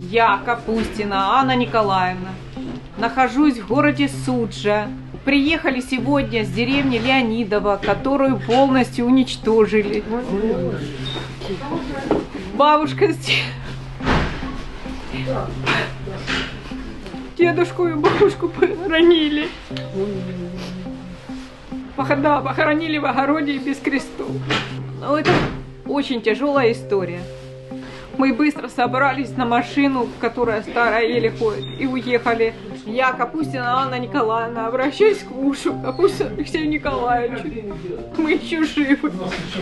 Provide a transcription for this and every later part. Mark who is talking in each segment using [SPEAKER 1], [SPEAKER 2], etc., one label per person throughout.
[SPEAKER 1] Я, Капустина Анна Николаевна, нахожусь в городе Суджа. Приехали сегодня с деревни Леонидово, которую полностью уничтожили. Бабушка с дедушку и бабушку похоронили. Да, похоронили в огороде и без крестов. Но это очень тяжелая история. Мы быстро собрались на машину, которая старая, еле ходит, и уехали. Я, Капустина Анна Николаевна, обращаюсь к мужу, Капустину Алексею Николаевичу. Мы еще живы.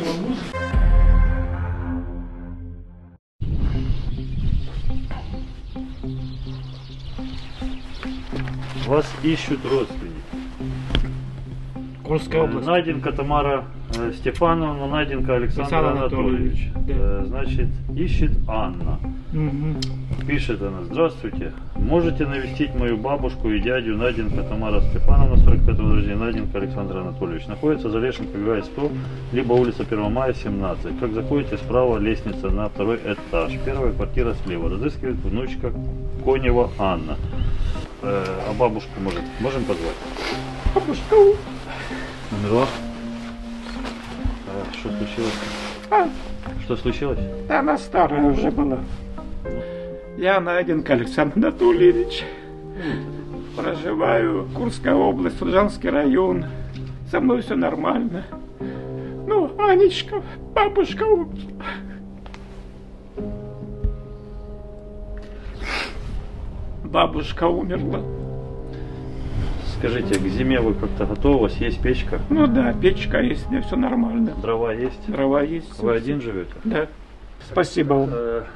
[SPEAKER 2] Вас ищут родственники.
[SPEAKER 3] Курская область.
[SPEAKER 2] Найденко Тамара Степановна, Найденко Александр Анатольевич.
[SPEAKER 3] Да.
[SPEAKER 2] Значит, ищет Анна.
[SPEAKER 3] Угу.
[SPEAKER 2] Пишет она: здравствуйте, можете навестить мою бабушку и дядю Найденко Тамара Степановна, 45-го рождения, Найденко Александр Анатольевич. Находится за Лешенко, Грай 100, либо улица 1 мая, 17. Как заходите, справа лестница на 2-й этаж. Первая квартира слева. Разыскивает внучка Конева Анна. А бабушку можем позвать?
[SPEAKER 3] Бабушка.
[SPEAKER 2] Умерла? Что случилось? Что случилось?
[SPEAKER 3] Она старая уже была. Я Найденко Александр Анатольевич. Проживаю в Курской области, Служанский район. Со мной все нормально. Ну, Анечка, бабушка умерла. Бабушка умерла.
[SPEAKER 2] Скажите, к зиме вы как-то готовы? У вас есть печка?
[SPEAKER 3] Ну да, печка есть, мне все нормально.
[SPEAKER 2] Дрова есть?
[SPEAKER 3] Дрова есть.
[SPEAKER 2] Вы один живете?
[SPEAKER 3] Да. Спасибо вам.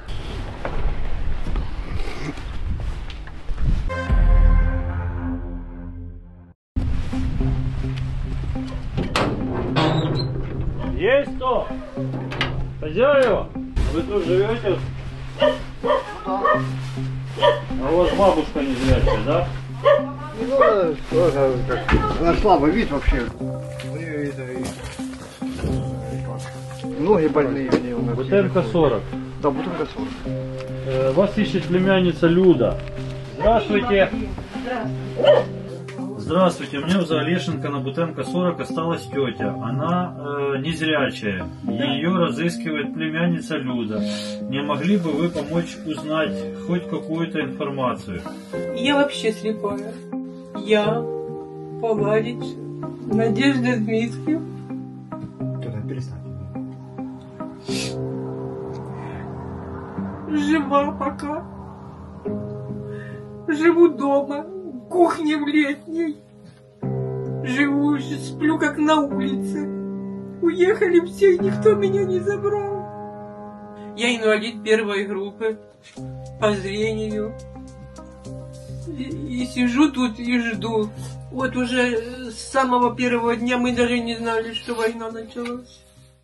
[SPEAKER 2] Есть кто? Хозяева? Вы тут живете? А у вас бабушка не зрячая, да?
[SPEAKER 4] Ну, тоже, она слабый вид вообще. У нее это ноги больные у нее.
[SPEAKER 2] Бутенко 40.
[SPEAKER 4] Да, Бутенко 40.
[SPEAKER 2] Вас ищет племянница Люда. Здравствуйте. Здравствуйте, мне в Лешенко на Бутенко 40 осталась тетя. Она незрячая. Ее разыскивает племянница Люда. Не могли бы вы помочь узнать хоть какую-то информацию?
[SPEAKER 5] Я вообще слепая. Я, Павлович, Надежда Дмитриевна. Жива пока. Живу дома. Кухня в летней. Живу, сплю как на улице. Уехали все, никто меня не забрал. Я инвалид первой группы по зрению. И сижу тут и жду. Вот уже с самого первого дня мы даже не знали, что война началась.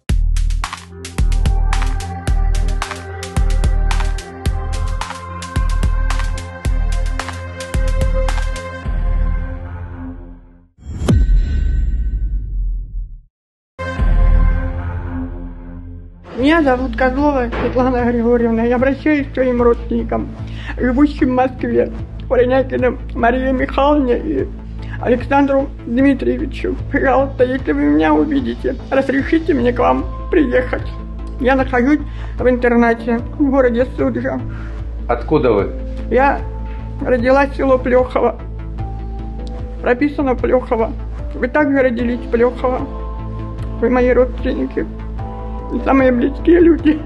[SPEAKER 6] Меня зовут Козлова Светлана Григорьевна. Я обращаюсь к своим родственникам, живущим в Москве, Варенякину Марии Михайловне и Александру Дмитриевичу. Пожалуйста, если вы меня увидите, разрешите мне к вам приехать. Я нахожусь в интернате в городе Суджа.
[SPEAKER 7] Откуда вы?
[SPEAKER 6] Я родилась в село Плехово. Прописано Плехово. Вы также родились в Плехово. Вы мои родственники. Самые близкие люди.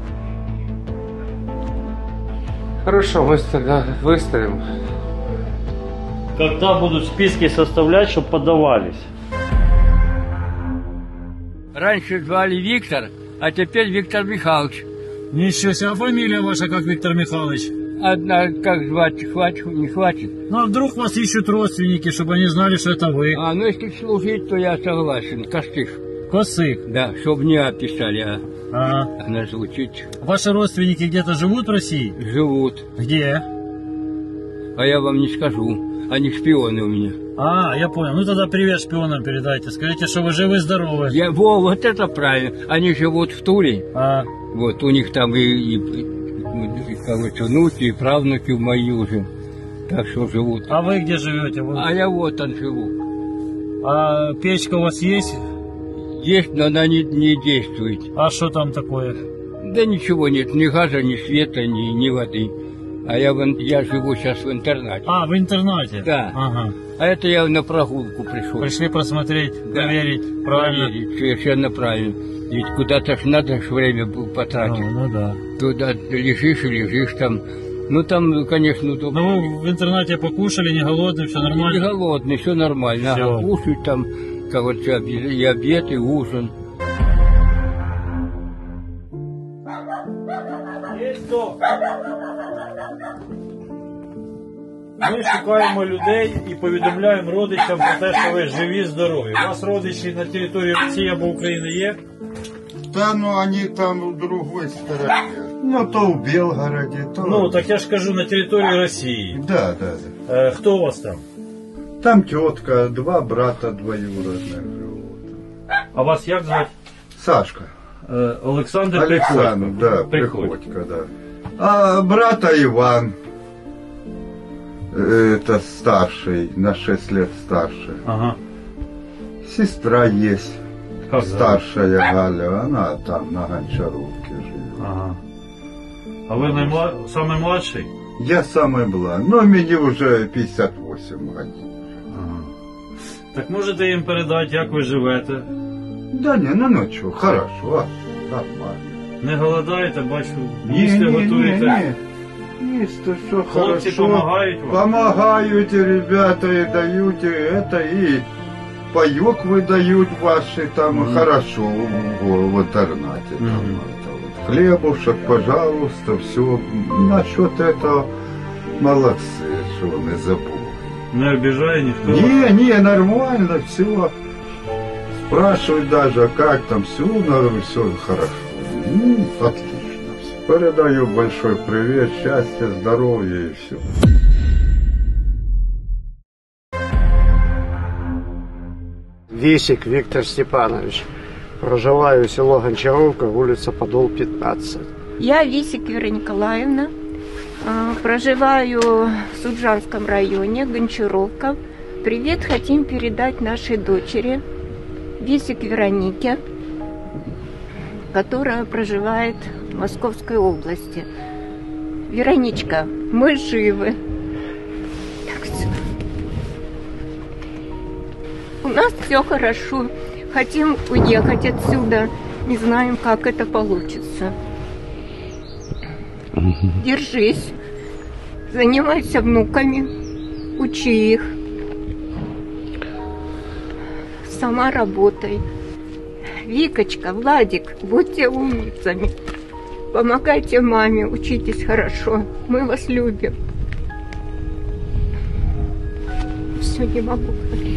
[SPEAKER 7] Хорошо, мы тогда выставим.
[SPEAKER 2] Когда будут списки составлять, чтобы подавались?
[SPEAKER 8] Раньше звали Виктор, а теперь Виктор Михайлович.
[SPEAKER 9] Ничего себе, а фамилия ваша как Виктор Михайлович?
[SPEAKER 8] Одна, как звать, хватит, не хватит.
[SPEAKER 9] Ну а вдруг вас ищут родственники, чтобы они знали, что это вы?
[SPEAKER 8] Ну если служить, то я согласен. Костык.
[SPEAKER 9] Косык?
[SPEAKER 8] Да, чтобы не описали, она звучит.
[SPEAKER 9] Ваши родственники где-то живут в России?
[SPEAKER 8] Живут.
[SPEAKER 9] Где?
[SPEAKER 8] А я вам не скажу. Они шпионы у меня.
[SPEAKER 9] Я понял. Ну тогда привет шпионам передайте. Скажите, что вы живы-здоровы.
[SPEAKER 8] Вот это правильно. Они живут в Туле. Вот у них там и короче, внуки и правнуки мои уже. Так что живут.
[SPEAKER 9] А вы где живете?
[SPEAKER 8] А я вот там живу.
[SPEAKER 9] А печка у вас есть?
[SPEAKER 8] Есть, но она не действует.
[SPEAKER 9] А что там такое?
[SPEAKER 8] Да ничего нет, ни газа, ни света, ни воды. А я живу сейчас в интернате.
[SPEAKER 9] А, в интернате?
[SPEAKER 8] Да.
[SPEAKER 9] Ага.
[SPEAKER 8] А это я на прогулку пришел.
[SPEAKER 9] Пришли посмотреть,
[SPEAKER 8] да.
[SPEAKER 9] проверить, правильно?
[SPEAKER 8] Проверить, совершенно правильно. Ведь куда-то ж надо ж время потратить.
[SPEAKER 9] Ну да.
[SPEAKER 8] Туда лежишь и лежишь там. Ну там, конечно, удобно.
[SPEAKER 9] Ну вы в интернате покушали, не голодный, все нормально?
[SPEAKER 8] Не голодный, все нормально.
[SPEAKER 9] Всё.
[SPEAKER 8] Ага, кушать там, короче, и обед, и ужин.
[SPEAKER 9] Ми шукаємо людей і повідомляємо родичам про те, що ви живі, здорові. У вас родичі на території Росії або України є?
[SPEAKER 4] Да, ну они там в другой стороне. Ну, то в Белгороде, то...
[SPEAKER 9] Ну, так я ж кажу, на території Росії.
[SPEAKER 4] Да, да, да.
[SPEAKER 9] Хто у вас там?
[SPEAKER 4] Там тетка, 2 брата двоюродных живут.
[SPEAKER 9] А вас як звати?
[SPEAKER 4] Сашка.
[SPEAKER 9] Олександр
[SPEAKER 4] Александр, да, Приходько, да. А брата Иван, это старший, на 6 лет старше.
[SPEAKER 9] Ага.
[SPEAKER 4] Сестра есть,
[SPEAKER 9] Как
[SPEAKER 4] старшая Галя, она там на Гончаровке живет.
[SPEAKER 9] Ага. А ви самый младший?
[SPEAKER 4] Я самый младший, но мне уже 58 годин.
[SPEAKER 9] Ага. Так можете їм передати, як ви живете?
[SPEAKER 4] Да не, ну что, хорошо, нормально.
[SPEAKER 9] Не голодаєте, бачу, їсти готуєте?
[SPEAKER 4] Есть, что
[SPEAKER 9] Хлопці
[SPEAKER 4] хорошо.
[SPEAKER 9] помогають вам?
[SPEAKER 4] Помогают ребята и дают это, и паёк выдают ваши там хорошо в интернате. Там, это вот. Хлебушек, пожалуйста, все. Насчет этого молодцы, что не забыл.
[SPEAKER 9] Не обижає ніхто?
[SPEAKER 4] Не, нормально, все. Спрашивают даже, как там все, все хорошо. Ну, отлично все. Передаю большой привет, счастья, здоровья и все.
[SPEAKER 10] Висик Виктор Степанович. Проживаю село Гончаровка, улица Подол, 15.
[SPEAKER 11] Я Висик Вера Николаевна. Проживаю в Суджанском районе, Гончаровка. Привет хотим передать нашей дочери Висик Веронике, которая проживает в Московской области. Вероничка, мы живы. Так, всё. У нас все хорошо. Хотим уехать отсюда. Не знаем, как это получится. Держись. Занимайся внуками. Учи их. Сама работай. Викочка, Владик, будьте умницами. Помогайте маме, учитесь хорошо. Мы вас любим. Все, не могу.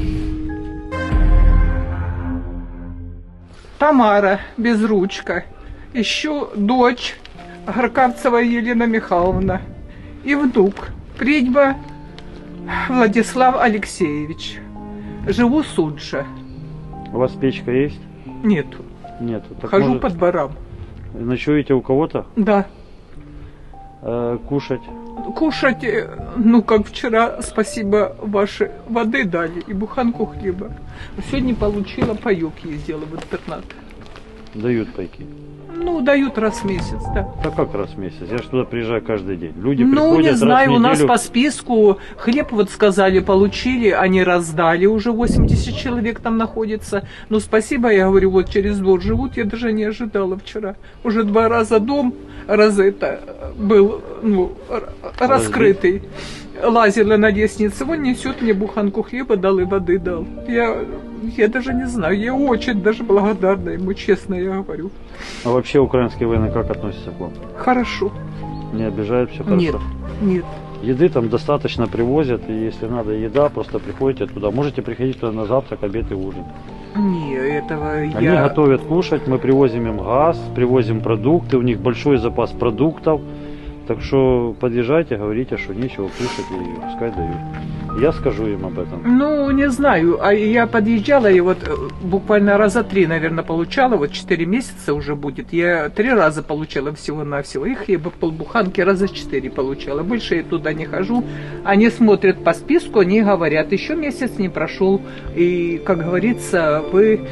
[SPEAKER 5] Тамара Безручка, еще дочь Гаркавцева Елена Михайловна и внук Придьба Владислав Алексеевич. Живу Суджа.
[SPEAKER 2] У вас печка есть?
[SPEAKER 5] Нету.
[SPEAKER 2] Нету. Так
[SPEAKER 5] Хожу
[SPEAKER 2] может,
[SPEAKER 5] по дворам.
[SPEAKER 2] ночуете у кого-то?
[SPEAKER 5] Да.
[SPEAKER 2] Кушать?
[SPEAKER 5] Кушать, ну как вчера, спасибо, ваши воды дали и буханку хлеба. Сегодня получила паёк, ездила в интернат.
[SPEAKER 2] Дают пайки?
[SPEAKER 5] Ну, дают раз в месяц, да.
[SPEAKER 2] Да как раз в месяц? Я же туда приезжаю каждый день. Люди
[SPEAKER 5] ну,
[SPEAKER 2] приходят
[SPEAKER 5] не знаю,
[SPEAKER 2] раз в
[SPEAKER 5] у нас
[SPEAKER 2] неделю.
[SPEAKER 5] по списку хлеб вот сказали, получили, они раздали, уже 80 человек там находится. Ну, спасибо, я говорю, вот через двор живут, я даже не ожидала вчера. Уже 2 раза дом это был, ну, раскрытый. Лазила на лестнице, он несет мне буханку хлеба дал и воды дал. Я даже не знаю, я очень даже благодарна ему, честно я говорю.
[SPEAKER 2] А вообще украинские военные как относятся к вам?
[SPEAKER 5] Хорошо.
[SPEAKER 2] Не обижают, все хорошо?
[SPEAKER 5] Нет, нет.
[SPEAKER 2] Еды там достаточно привозят, и если надо еда, просто приходите туда. Можете приходить туда на завтрак, обед и ужин.
[SPEAKER 5] Не, этого
[SPEAKER 2] Они готовят кушать, мы привозим им газ, привозим продукты, у них большой запас продуктов. Так что подъезжайте, говорите, что нечего кушать, и пускай дают. Я скажу им об этом.
[SPEAKER 5] Ну, не знаю. А я подъезжала, и вот буквально раза 3, наверное, получала. Вот 4 месяца уже будет. Я 3 раза получала всего-навсего. И хлеба полбуханки раза 4 получала. Больше я туда не хожу. Они смотрят по списку, они говорят, еще месяц не прошел. И, как говорится, вы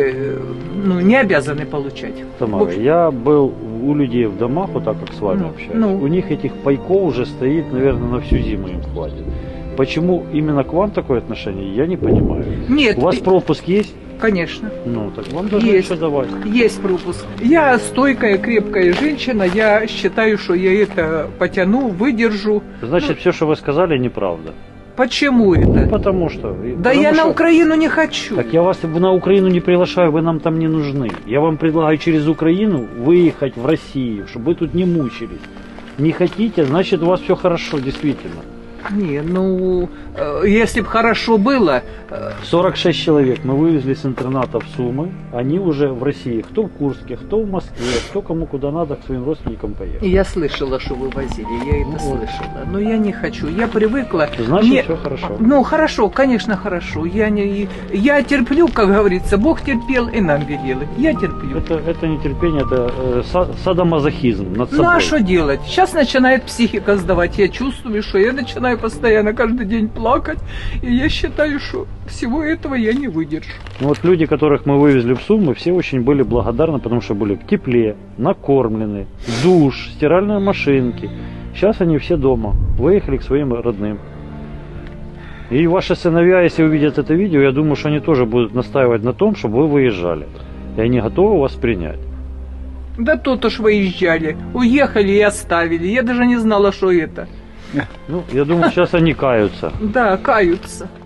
[SPEAKER 5] не обязаны получать.
[SPEAKER 2] Тамара, я был у людей в домах, вот так как с вами общаюсь. У них этих пайков уже стоит, наверное, на всю зиму им хватит. Почему именно к вам такое отношение, я не понимаю.
[SPEAKER 5] Нет.
[SPEAKER 2] У вас пропуск есть?
[SPEAKER 5] Конечно.
[SPEAKER 2] Ну, так вам должны еще давать.
[SPEAKER 5] Есть пропуск. Я стойкая, крепкая женщина, я считаю, что я это потяну, выдержу.
[SPEAKER 2] Значит, все, что вы сказали, неправда.
[SPEAKER 5] Почему это?
[SPEAKER 2] Потому что...
[SPEAKER 5] Да я на Украину не хочу.
[SPEAKER 2] Так я вас на Украину не приглашаю, вы нам там не нужны. Я вам предлагаю через Украину выехать в Россию, чтобы вы тут не мучились. Не хотите, значит, у вас все хорошо, действительно.
[SPEAKER 5] Не, если бы хорошо было...
[SPEAKER 2] 46 человек мы вывезли с интерната в Сумы. Они уже в России. Кто в Курске, кто в Москве, кто кому куда надо к своим родственникам поехал.
[SPEAKER 5] Я слышала, что вы возили, я это слышала. Но я не хочу, я привыкла.
[SPEAKER 2] Значит, все хорошо.
[SPEAKER 5] Ну, хорошо, конечно, хорошо. Я терплю, как говорится, Бог терпел и нам велел. Я терплю.
[SPEAKER 2] Это не терпение, это садомазохизм над собой.
[SPEAKER 5] Ну, а что делать? Сейчас начинает психика сдавать. Я чувствую, что я начинаю постоянно каждый день плакать. И я считаю, что всего этого я не выдержу.
[SPEAKER 2] Ну, вот люди, которых мы вывезли в Сумы, все очень были благодарны, потому что были в тепле, накормлены, душ, стиральные машинки. Сейчас они все дома, выехали к своим родным. И ваши сыновья, если увидят это видео, я думаю, что они тоже будут настаивать на том, чтобы вы выезжали. И они готовы вас принять.
[SPEAKER 5] Да тут уж выезжали. Уехали и оставили. Я даже не знала, что это.
[SPEAKER 2] Ну, я думаю, сейчас они каются.
[SPEAKER 5] Да, каются.